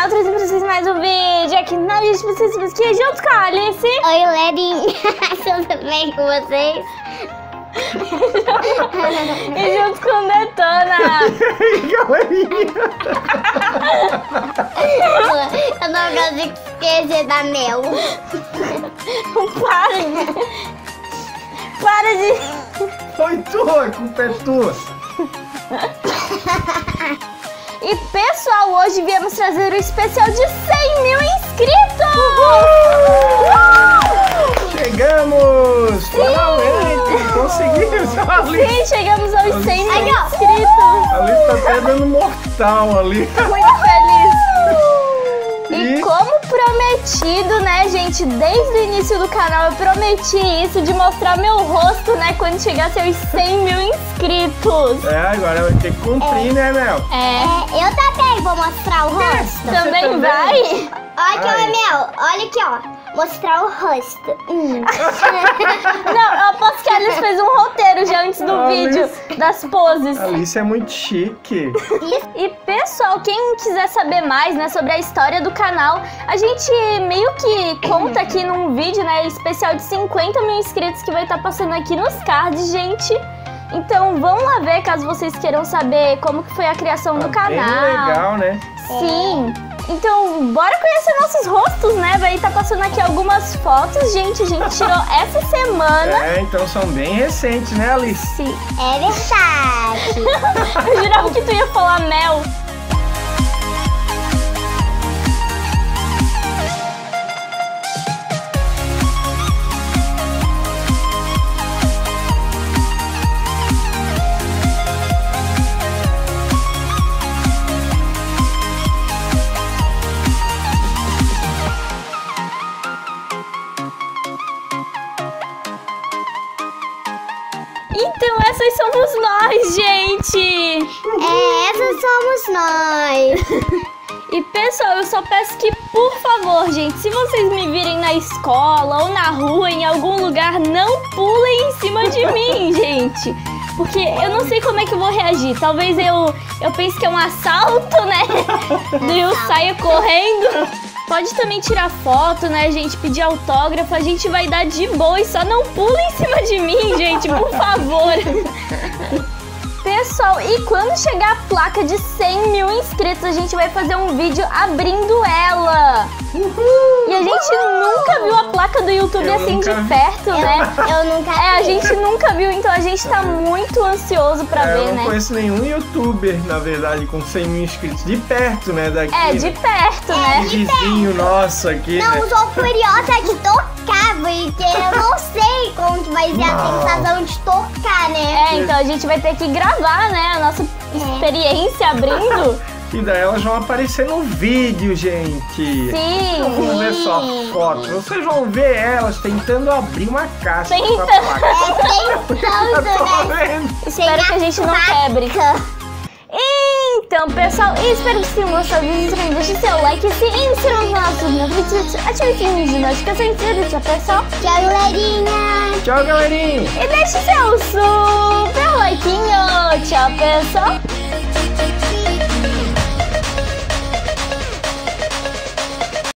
pessoal, trazendo pra vocês mais um vídeo aqui na gente vocês aqui junto com a Alice. Oi, galerinha, tudo bem com vocês? E junto com o Detona. Galerinha! Eu não consigo esquecer da Mel. Para de... Foi tua, a culpa é tua. E pessoal, hoje viemos trazer o especial de 100 mil inscritos! Chegamos! Finalmente! Conseguimos! Ali. Sim, chegamos aos 100 mil Aí, ó. inscritos! Ali tá até dando mortal ali. Muito feliz! E E? como prometido, né, gente, desde o início do canal eu prometi isso, de mostrar meu rosto, né, quando chegasse aos 100 mil inscritos. É, agora vai ter que cumprir, né, Mel? Eu também vou mostrar o rosto. Também também? vai? Olha aqui, Ai. ó, Mel. Olha aqui, ó. Mostrar o rosto. Não, eu aposto que a Alice fez um roteiro já antes do Alice. vídeo das poses. Alice é muito chique. E pessoal, quem quiser saber mais, né, sobre a história do canal, a gente meio que conta aqui num vídeo, né, especial de 50 mil inscritos que vai estar passando aqui nos cards, gente. Então vão lá ver caso vocês queiram saber como que foi a criação do Tá bem canal. legal, né? Sim. Então, bora conhecer nossos rostos, né? Vai estar passando aqui algumas fotos, gente. A gente tirou essa semana. É, então são bem recentes, né, Alice? Sim. É verdade. Eu jurava que tu ia falar Mel. Então essas somos nós, gente! Essas somos nós. E pessoal, eu só peço que, por favor, gente, se vocês me virem na escola ou na rua, em algum lugar, não pulem em cima de mim, gente! Porque eu não sei como é que eu vou reagir. Talvez eu pense que é um assalto, né? Daí eu saia correndo. Pode também tirar foto, né, gente? Pedir autógrafo, a gente vai dar de boa e só não pula em cima de mim, gente, por favor. Pessoal, e quando chegar a placa de 100 mil inscritos, a gente vai fazer um vídeo abrindo ela. E a gente nunca viu a placa do YouTube Eu assim nunca de vi. perto, né? Eu nunca vi. A gente nunca viu, então a gente tá muito ansioso pra ver, Eu não né? conheço nenhum youtuber, na verdade, com 100 mil inscritos de perto, né, daqui. É, de perto, né? Um vizinho nosso aqui, Não, né? sou curiosa de tocar, porque eu não sei como que vai ser a Não. sensação de tocar, né? É, então a gente vai ter que gravar, né? A nossa experiência abrindo. E daí elas vão aparecer no vídeo, gente. Não Sim. vão ver só fotos. Vocês vão ver elas tentando abrir uma caixa com a Tentando. placa. É, Eu tô né? vendo. Espero que a gente não quebre. Então, pessoal, espero que vocês tenham gostado do vídeo. Deixe seu like, se inscreva no nosso vídeo, ative o sininho de notificações. Tchau, pessoal. Tchau, galerinha. Tchau, galerinha. E deixe seu super likeinho. Tchau, pessoal.